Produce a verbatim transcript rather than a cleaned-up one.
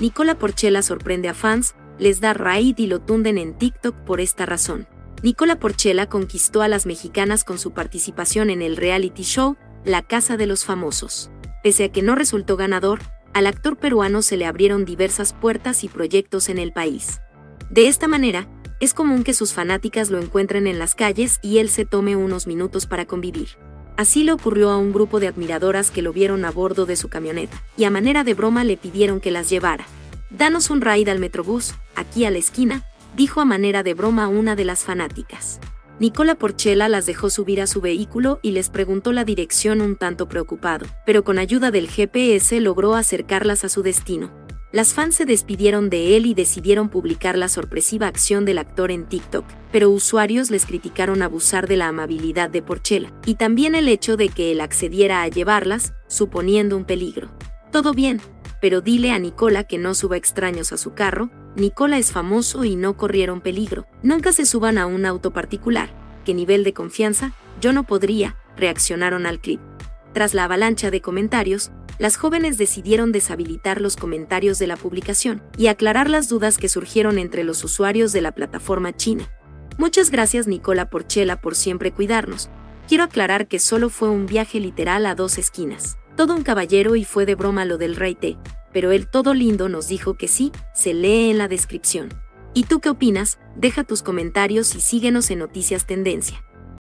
Nicola Porchela sorprende a fans, les da raid y lo tunden en TikTok por esta razón. Nicola Porchela conquistó a las mexicanas con su participación en el reality show La Casa de los Famosos. Pese a que no resultó ganador, al actor peruano se le abrieron diversas puertas y proyectos en el país. De esta manera, es común que sus fanáticas lo encuentren en las calles y él se tome unos minutos para convivir. Así le ocurrió a un grupo de admiradoras que lo vieron a bordo de su camioneta, y a manera de broma le pidieron que las llevara. «Danos un ride al Metrobús, aquí a la esquina», dijo a manera de broma una de las fanáticas. Nicola Porchela las dejó subir a su vehículo y les preguntó la dirección un tanto preocupado, pero con ayuda del G P S logró acercarlas a su destino. Las fans se despidieron de él y decidieron publicar la sorpresiva acción del actor en TikTok, pero usuarios les criticaron abusar de la amabilidad de Porchela, y también el hecho de que él accediera a llevarlas, suponiendo un peligro. Todo bien, pero dile a Nicola que no suba extraños a su carro. Nicola es famoso y no corrieron peligro. Nunca se suban a un auto particular. ¿Qué nivel de confianza? Yo no podría, reaccionaron al clip. Tras la avalancha de comentarios, las jóvenes decidieron deshabilitar los comentarios de la publicación y aclarar las dudas que surgieron entre los usuarios de la plataforma china. Muchas gracias Nicola Porchela por siempre cuidarnos. Quiero aclarar que solo fue un viaje literal a dos esquinas. Todo un caballero y fue de broma lo del reite, pero él todo lindo nos dijo que sí, se lee en la descripción. ¿Y tú qué opinas? Deja tus comentarios y síguenos en Noticias Tendencia.